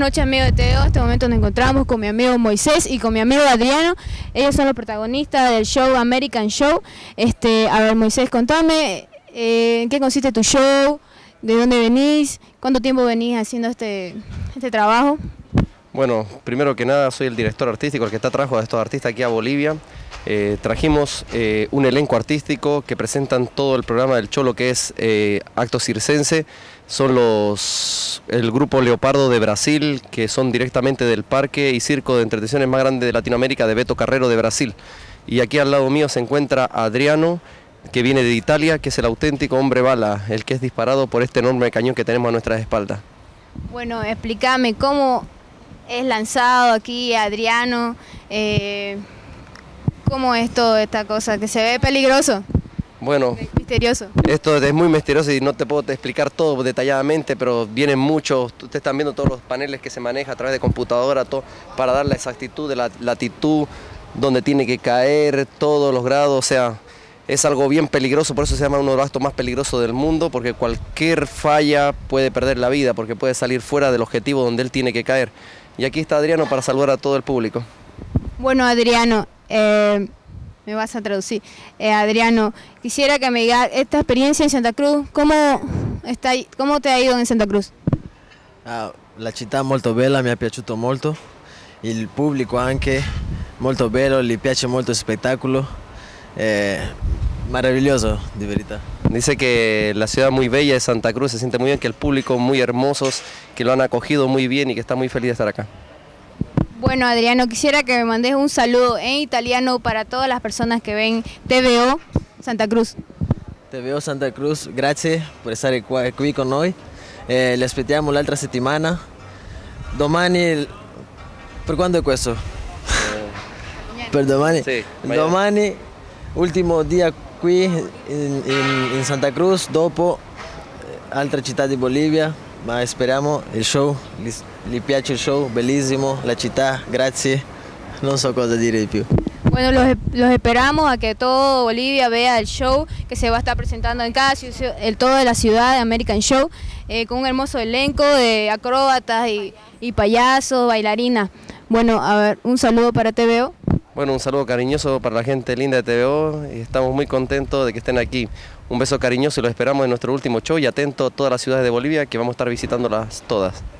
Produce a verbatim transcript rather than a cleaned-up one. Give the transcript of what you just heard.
noches, amigos de T V O. En este momento nos encontramos con mi amigo Moisés y con mi amigo Adriano. Ellos son los protagonistas del show American Show. Este, a ver, Moisés, contame eh, en qué consiste tu show, de dónde venís, cuánto tiempo venís haciendo este, este trabajo. Bueno, primero que nada soy el director artístico, el que está trajo a estos artistas aquí a Bolivia. Eh, trajimos eh, un elenco artístico que presentan todo el programa del Cholo, que es eh, acto circense. Son los el grupo Leopardo de Brasil, que son directamente del parque y circo de entretenciones más grande de Latinoamérica, de Beto Carrero de Brasil. Y aquí al lado mío se encuentra Adriano, que viene de Italia, que es el auténtico hombre bala, el que es disparado por este enorme cañón que tenemos a nuestras espaldas. Bueno, explícame cómo es lanzado aquí Adriano, eh, cómo es toda esta cosa, que se ve peligroso. Bueno, misterioso. Esto es muy misterioso y no te puedo explicar todo detalladamente, pero vienen muchos. Ustedes están viendo todos los paneles que se manejan a través de computadora, todo, para dar la exactitud de la latitud, donde tiene que caer, todos los grados. O sea, es algo bien peligroso, por eso se llama uno de los actos más peligrosos del mundo, porque cualquier falla puede perder la vida, porque puede salir fuera del objetivo donde él tiene que caer. Y aquí está Adriano para saludar a todo el público. Bueno, Adriano, eh... me vas a traducir. Eh, Adriano, quisiera que me digas esta experiencia en Santa Cruz, ¿cómo, está, cómo te ha ido en Santa Cruz? Ah, la città molto bella, mi è piaciuto molto, il pubblico anche molto bello, gli piace molto il spettacolo, eh, maravilloso, di verità. Dice que la ciudad muy bella de Santa Cruz, se siente muy bien, que el público muy hermosos, que lo han acogido muy bien y que está muy feliz de estar acá. Bueno, Adriano, quisiera que me mandes un saludo en italiano para todas las personas que ven T V O Santa Cruz. T V O Santa Cruz, grazie per essere qua, qui con noi. Eh, li aspettiamo l'altra settimana. Domani, per quando è questo? Eh, per domani? Sì, domani, ultimo dia qui in, in, in Santa Cruz, dopo altre città di Bolivia. Ma speriamo il show, gli, gli piace il show, bellissimo, la città, grazie, non so cosa dire di più. Bueno, los, los esperamos a que todo Bolivia vea el show que se va a estar presentando en cada ciudad, el todo de la ciudad de American Show, eh, con un hermoso elenco de acróbatas y, y payasos, bailarinas. Bueno, a ver, un saludo para T V O. Bueno, un saludo cariñoso para la gente linda de T V O y estamos muy contentos de que estén aquí. Un beso cariñoso y los esperamos en nuestro último show y atento a todas las ciudades de Bolivia que vamos a estar visitándolas todas.